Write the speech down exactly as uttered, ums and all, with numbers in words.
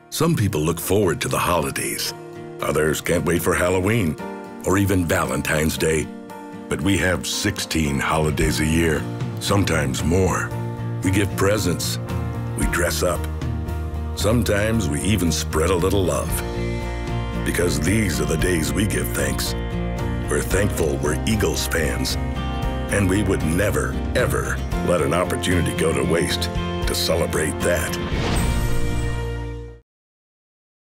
Some people look forward to the holidays. Others can't wait for Halloween or even Valentine's Day. But we have sixteen holidays a year, sometimes more. We give presents. We dress up. Sometimes we even spread a little love. Because these are the days we give thanks. We're thankful we're Eagles fans. And we would never, ever let an opportunity go to waste to celebrate that.